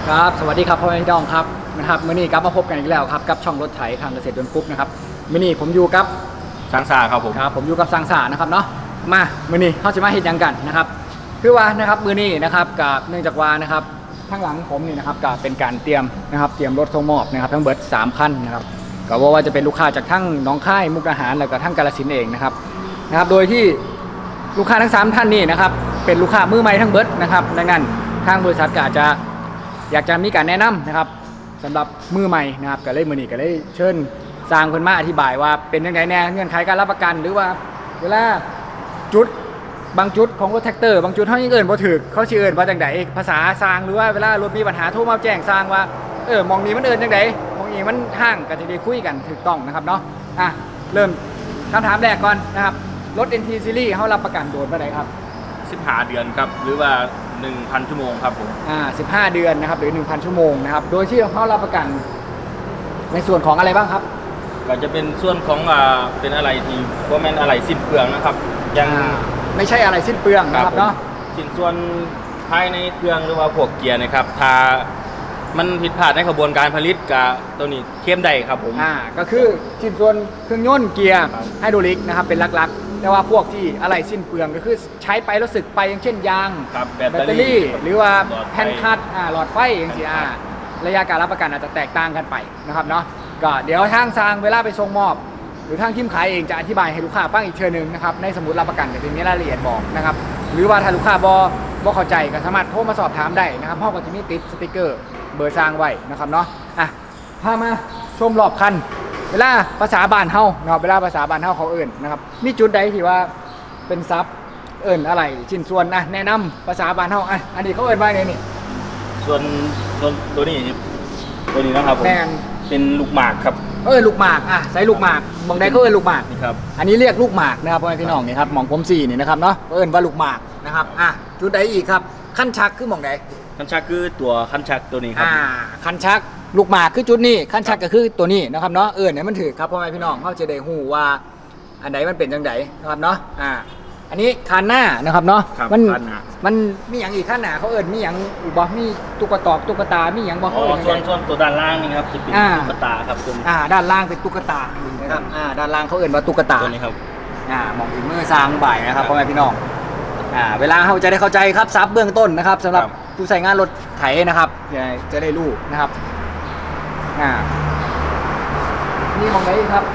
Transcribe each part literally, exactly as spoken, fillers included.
ครับสวัสดีครับพ่อแม่พี่น้องครับนะครับมื้อนี้กลับมาพบกันอีกแล้วครับกับช่องรถไถทางเกษตรยนต์กรุ๊ปนะครับมื้อนี้ผมอยู่กับสังสาครับผมครับผมอยู่กับสังสานะครับเนาะมามื้อนี้เขาจะมาเฮ็ดหยังกันนะครับคือว่านะครับมื้อนี้นะครับกับเนื่องจากว่านะครับข้างหลังผมนี่นะครับก็เป็นการเตรียมนะครับเตรียมรถส่งมอบนะครับทั้งเบิดสามคันนะครับก็ว่าจะเป็นลูกค้าจากทั้งหนองคายมุกดาหารแล้วก็ทั้งกาฬสินธุ์เองนะครับนะครับโดยที่ลูกค้าทั้งสามท่านนี่นะครับเป็นลูกค้ามือใหม่ทั้งเบิดนะครับดังนั้นทางบริษัทก็อาจจะอยากจะมีการแนะนำนะครับสำหรับมือใหม่นะครับก็เลยมือนี้ก็เลยเชิญสร้างคนมาอธิบายว่าเป็นยังไงแน่เงื่อนไขการรับประกันหรือว่าเวลาจุดบางจุดของรถแท็กเตอร์บางจุดเขาเอิ้นบ่ถูกเขาชื่อเอิ้นว่าจังไดภาษาสร้างหรือว่าเวลารถมีปัญหาโทรมาแจ้งสร้างว่าเออมองนี้มันเอิ้นจังไดมองนี้มันห่างก็จะได้คุยกันถูกต้องนะครับเนาะอ่ะเริ่มคำถามแรกก่อนนะครับรถ เอ็น ที Series เขารับประกันโดนเมื่อไหร่ครับสิบห้าเดือนครับหรือว่า หนึ่งพัน ชั่วโมงครับผมอ่าสิบห้าเดือนนะครับหรือ หนึ่งพัน ชั่วโมงนะครับโดยที่เขารับประกันในส่วนของอะไรบ้างครับก็จะเป็นส่วนของอ่าเป็นอะไรที่พวกแม่นอะไรสิ้นเปลืองนะครับยังไม่ใช่อะไรสิ้นเปลืองนะครับเนาะชิ้นส่วนภายในเครื่องหรือว่าพวกเกียร์นะครับถ้ามันผิดพลาดในกระบวนการผลิตกับตัวนี้เข้มได้ครับผมอ่าก็คือชิ้นส่วนเครื่องยนต์เกียร์ไฮดรอลิกนะครับเป็นหลักๆแต่ว่าพวกที่อะไรสิ้นเปลืองก็คือใช้ไปแล้วสึกไปอย่างเช่นยางแบตเตอรี่หรือว่าแผ่นคัดอ่าหลอดไฟอย่างเงี้ยระยะการรับประกันอาจจะแตกต่างกันไปนะครับเนาะก็เดี๋ยวทางสร้างเวลาไปส่งมอบหรือทางทีมขายเองจะอธิบายให้ลูกค้าฟังอีกเชิญหนึ่งนะครับในสมุดรับประกันจะมีรายละเอียดบอกนะครับหรือว่าถ้าลูกค้าบอบอเข้าใจก็สามารถโทรมาสอบถามได้นะครับพ่อก็จะมีติดสติกเกอร์เบอร์สร้างไว้นะครับเนาะอ่ะพามาชมรอบคันเวลาภาษาบ้านเฮาเนาะเวลาภาษาบ้านเฮาเขาเอิ่นนะครับมีจุดใดที่ว่าเป็นซับเอิ่นอะไรชิ้นส่วนนะแนะนำภาษาบ้านเฮาอ่ะอันนี้เขาเอิ่นว่าไงนี่ส่วนส่วนตัวนี้ตัวนี้นะครับผมเป็นลูกหมากครับเออลูกหมากอ่ะใส่ลูกหมากมองใดเขาเอิ่นลูกหมากนี่ครับอันนี้เรียกลูกหมากนะครับพ่อแม่พี่น้องนี่ครับมองผมสี่นี่นะครับเนาะเอิ่นว่าลูกหมากนะครับอ่ะจุดใดอีกครับขั้นชักคือมองใดขั้นชักคือตัวขั้นชักตัวนี้ครับอ่าขั้นชักลูกหมากคือจุดนี้ขั้นชักก็คือตัวนี้นะครับเนาะเออเนี่ยมันถือครับพ่อแม่พี่น้องเขาจะได้หูว่าอันไหนมันเป็นจังไดนะครับเนาะอ่าอันนี้คันหน้านะครับเนาะมันมันมีอย่างอีกขั้นหน้าเขาเอิญมีอย่างอีกบ่มีตุ๊กตาตุ๊กตามีอย่างบ่เขาเอิญส่วนส่วนตัวด้านล่างนี่ครับจะเป็นตุ๊กตาครับตัวนี้อ่าด้านล่างเป็นตุ๊กตานะครับอ่าด้านล่างเขาเอิญว่าตุ๊กตาตัวนี้ครับอ่ามองถึงมือสร้างบ่ายนะครับพ่อแม่พี่น้องอ่าเวลาเขาจะได้เข้าใจครับซับเบื้องต้นนะครับสำหรับผู้ใช้งานรถไถนะครับจะได้รู้นะครับอ่านี่มองไหนครับ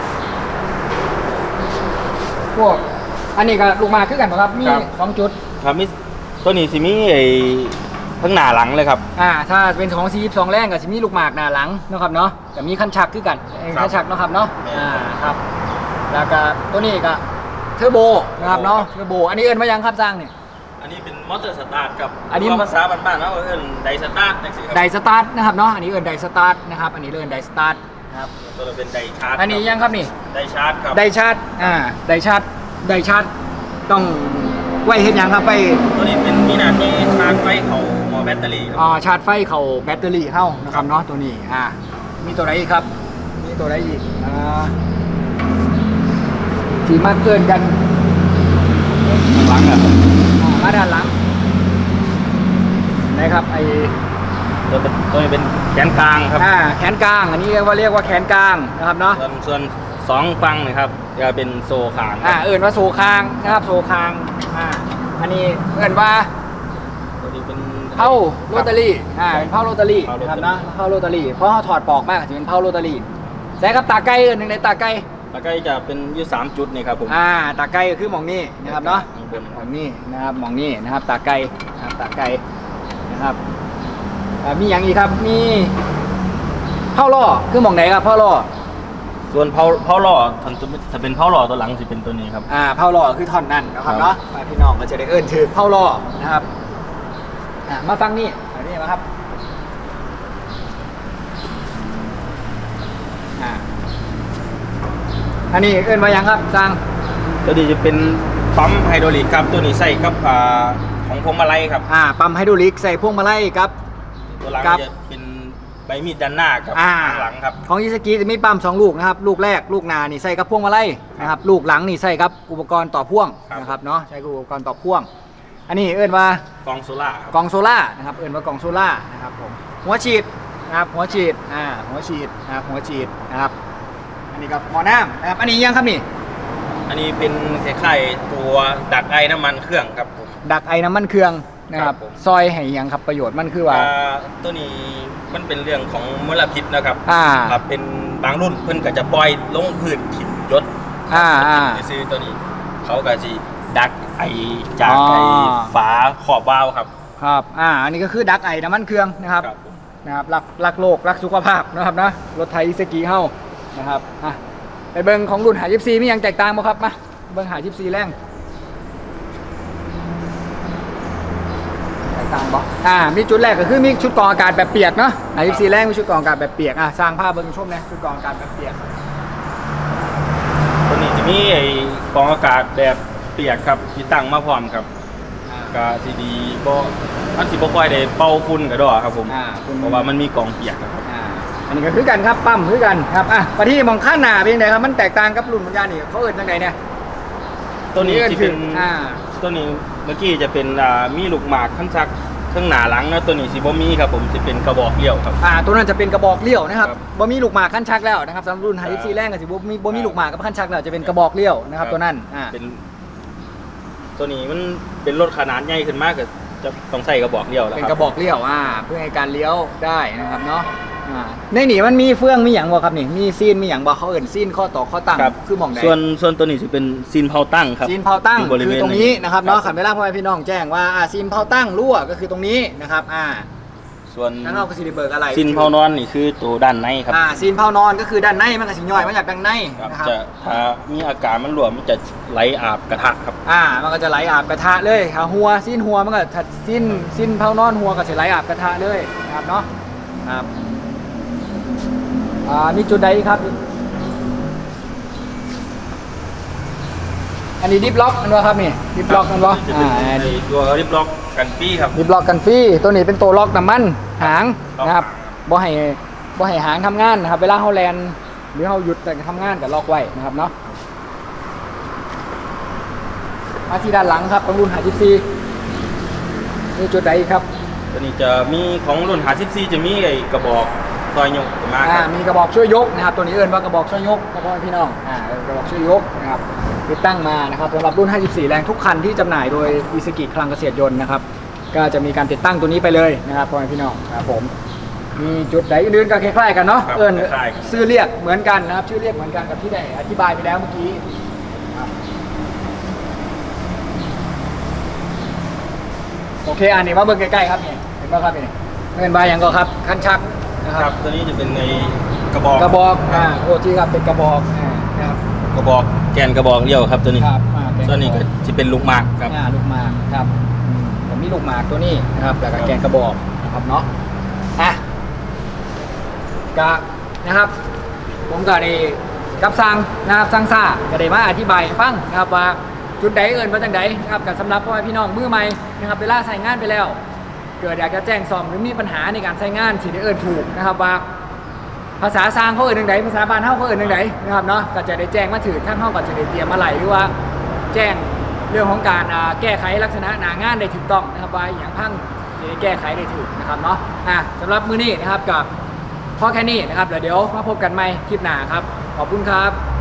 พวกอันนี้ก็ลูกมาคือกันครับมีสองจุดครับมีตัวนี้สิมีไอ้ทั้งหน้าหลังเลยครับอ่าถ้าเป็นของซีสองแรงก็สิมีลูกหมากหน้าหลังนะครับเนาะแต่มีคันชักคือกันคันชักนะครับเนาะอ่าครับแล้วก็ตัวนี้ก็เทอร์โบนะครับเนาะเทอร์โบอันนี้เอิ้นว่ายังครับสร้างเนี่ยอันนี้เป็นมอเตอร์สตาร์ทครับอันนี้ภาษาบ้านๆเนาะเอิ้นไดสตาร์ทไดสตาร์ทนะครับเนาะอันนี้เอิ้นไดสตาร์ทนะครับอันนี้เอิ้นไดสตาร์ทนะครับตัวเราเป็นไดชาร์จอันนี้ยังครับนี่ไดชาร์จครับไดชาร์จอ่าไดชาร์จไดชาร์จต้องไว้เห็นยังครับไปตัวนี้เป็นมีหน้าที่ชาร์จไฟเขาหม้อแบตเตอรี่อ๋อชาร์จไฟเขาแบตเตอรี่เข้านะครับเนาะตัวนี้อ่ามีตัวไหนอีกครับมีตัวไหนอีกอ่าที่มาเกินกันหลังอ่ะมาด้านหลังนะครับไอตัวตัวนี้เป็นแขนกลางครับอ่าแขนกลางอันนี้เรียกว่าเรียกว่าแขนกลางนะครับเนาะส่วนส่วนสองฟังนะครับจะเป็นโซ่คางอ่าเอิ้นว่าโซ่คางนะครับโซ่คางอ่าอันนี้เอิ้นว่าตัวนี้เป็นเผาโรตารี่อ่าเป็นเผาโรตารี่นะครับนะเผาโรตารี่เพราะเขาถอดปอกมากจะเป็นเผาโรตารี่ใส่กับตาไก่เอิ้นหนึ่งในตาไก่ตาไก่จะเป็นอยู่สามจุดนี่ครับผมอ่าตาไก่คือมองนี่นะครับเนาะมองนี่นะครับมองนี่นะครับตาไก่นะครับตาไก่นะครับมีอย่างอีกครับมีเผาล่อคือมองไหนครับเผาล่อส่วนเผาเผาหล่อถ้าเป็นเผาหล่อตัวหลังสิเป็นตัวนี้ครับอ่าเผาหล่อคือท่อนนั่นนะครับเนาะพี่น้องก็จะได้เอิ้นถือเผาหล่อนะครับอ่ามาฟังนี่อันนี้มาครับอ่าอันนี้เอิ้นมายังครับสร้างตัวนี้จะเป็นปั๊มไฮดรอลิกครับตัวนี้ใส่กับอ่าของพวงมาลัยครับอ่าปั๊มไฮดรอลิกใส่พวงมาลัยครับตัวหลังจะเป็นใบมีดด้านหน้ากับหลังครับของอิซากิจะมีปั๊มสองลูกนะครับลูกแรกลูกนานี่ใส่กับพวงมาลัยนะครับลูกหลังนี่ใส่กับอุปกรณ์ต่อพ่วงนะครับเนาะใช้กับอุปกรณ์ต่อพ่วงอันนี้เอิ้นว่ากองโซล่าครับกล่องโซล่านะครับเอิ้นว่ากล่องโซล่านะครับผมหัวฉีดนะครับหัวฉีดอ่าหัวฉีดนะครับหัวฉีดนะครับอันนี้ก็หม้อน้ำนะครับอันนี้ยังครับนี่อันนี้เป็นคล้ายๆตัวดักไอน้ำมันเครื่องครับผมดักไอ้น้ำมันเครื่องนะครับครับผมซอยให้หยังครับประโยชน์มันคือว่าอ่าตัวนี้มันเป็นเรื่องของมลพิษนะครับอ่าครับเป็นบางรุ่นเพิ่นก็จะปล่อยลงพื้นถิ่นยศอ่าอ่าซื้อตัวนี้เขาก็สิดักไอจากอ๋อไอฝาขอบวาล์วครับครับอ่าอันนี้ก็คือดักไอ้น้ำมันเครื่องนะครับครับผมนะครับรักรักโลกรักสุขภาพนะครับนะรถไทยอิสกีเฮานะครับอ่ะไปเบิ่งของรุ่นหายิปซีมีหยังแตกต่างบ่ครับมาเบิ่งหายิปซีแรงแตกต่างบ่อ่ามีจุดแรกก็คือมีชุดกรองอากาศแบบเปียกเนาะหายิปซีแรงมีชุดกรองอากาศแบบเปียกอ่ะสร้างภาพเบิ่งชมนะชุดกรองอากาศแบบเปียกตัวนี้จะมีไอกรองอากาศแบบเปียกครับที่ตั้งมาพร้อมครับอ่าก็สิดีบ่มันสิบ่ค่อยได้เป่าฝุ่นกระดอกครับผมอ่าฝุ่นเพราะว่ามันมีกรองเปียกนะครับอ่าอันนี้ก็คือกันครับปั๊มคือกันครับอ่ะไปที่มองข้างหน้าเป็นยังไงครับมันแตกต่างกับรุ่นปัญญานี่เขาเอิ้นจังไดเนี่ยตัวนี้ที่เป็นอ่าตัวนี้เมื่อกี้จะเป็นอ่ามีลูกหมากขั้นชักเครื่องหน้าหลังนะตัวนี้สิบ่มีครับผมสิเป็นกระบอกเลี้ยวครับอ่าตัวนั้นจะเป็นกระบอกเลี้ยวนะครับครับบ่มีลูกหมากขั้นชักแล้วนะครับสำหรับรุ่นไฮครับซีแรงกับสิบ่มีบ่มีลูกหมากกับขั้นชักแล้วจะเป็นกระบอกเลี้ยวนะครับตัวนั้นอ่าเป็นตัวนี้มันเป็นรถขนาดใหญ่ขึ้นมากก็จะต้องใส่กระบอกเลี้ยวแล้วเป็นคกรับระบอกเลี้ยวอ่าเพื่อให้การเลี้ยวได้นะครับเนาะอ่าในนี่มันมีเฟืองมีหยังบ่ครับนี่มีซีนมีหยังบ่เขาเอิ้นซีนข้อต่อข้อตั้งครับคือหม่องใดส่วนส่วนตัวนี้จะเป็นซีนเผาตั้งครับซีนเผาตั้งยู่บริเวคือณตรงนี้นะครับเนาะคขัรันบเวลาพ่อแม่พี่น้องแจ้งว่าอ่าซีนเผาตั้งรั่วก็คือตรงนี้นะครับอ่าส่วนแล้วเราก็สิได้เบิกอะไรซีนเผานอนนี่คือตัวด้านในครับอ่าซีนเผานอนก็คือด้านในมันก็สิย่อยมาจากด้านในครับนะครับจะถ้ามีอากาศมันรั่วมันจะไหลอาบกระทะครับอ่ามันก็จะไหลอาบกระทะเลยค่ะหัวซีนหัวมันก็ถัดซีนซีนเผานอนหัวก็สิไหลอาบกระทะเลยนะครับเนาะครับอ่ามีจุดใดอีกครับ อันนี้ดิฟล็อกมันวะครับนี่ดิฟล็อกมันวะจะเป็นอ่าไอ้ตัวริบล็อกกันฟรีครับดิฟล็อกกันฟรีตัวนี้เป็นตัวล็อกน้ำมันหางล็อกนะครับบ่ให้บ่ให้หางทำงานนะครับ เวลาเขาแลนหรือเขาหยุดแต่ทำงานก็ล็อกไว้นะครับเนาะมาที่ด้านหลังครับของรุ่นหาจิซีนี่จุดใดอีกครับตัวนี้จะมีของรุ่นหาสิบซีจะมีไอ้กระบอกซอยยกมาคอ่ารับมีกระบอกช่วยยกนะครับ ตัวนี้เอิ้นว่ากระบอกช่วยยกครับพ่อแม่พี่น้องอ่ากระบอกช่วยยกนะครับติดตั้งมานะครับสำหรับรุ่นห้าสิบสี่แรงทุกคันที่จำหน่ายโดยอิสกิคลังเกษตรยนต์นะครับ ก็จะมีการติดตั้งตัวนี้ไปเลยนะครับพ่อแม่พี่น้องครับผมมีจุดไหนอื่นๆก็คล้ายๆกันเนาะครับเอิ้นคล้ายๆกันชื่อเรียกเหมือนกันนะครับชื่อเรียกเหมือนกันกับที่ได้อธิบายไปแล้วเมื่อกี้ครับโอเคอันนี้มาเบิ่งใกล้ๆครับนี่เห็นป่ะครับนี่เห็นบายอย่างก็ครับคันชักนะคครัรับ บตัวนี้จะเป็นในกระบอกกระบอกอ่าโอทีครับเป็นกระบอกอ่านะครับกระบอกแกนกระบอกเดียวครับตัวนี้ครับอ่าเป็นกระบอกตัวนี้ก็จะเป็นลูกหมากครับอ่าลูกหมากครับอืมผมมีลูกหมากตัวนี้นะครับแล้วก็แกนกระบอกนะครับเนาะอ่ะก็นะครับ ผมก็ได้กับสั่งนะครับสั่งซ่าก็ได้มาอธิบายให้ฟังนะครับว่าจุดใดเอิญมาจากใดนะครับกับสำหรับพ่อแม่พี่น้องมือใหม่นะครับเวลาใส่งานไปแล้ว เกิดอยากจะแจ้งซ่อมหรือมีปัญหาในการใช้งานที่ได้เอิญถูกนะครับว่า ภาษาซางเขาเอิญทางใดภาษาบ้านเขาเขาเอิญทางใดนะครับเนาะก็จะได้แจ้งมาถือท่านเขาก็จะได้เตรียมอะไรหรือว่าแจ้งเรื่องของการอ่าแก้ไขลักษณะหนางานได้ถูกต้องนะครับว่าอย่างพังจะได้แก้ไขได้ถูกนะครับเนาะอ่ะสำหรับมือนี้นะครับกับพอแค่นี้นะครับเดี๋ยวมาพบกันใหม่คลิปหน้าครับขอบคุณครับ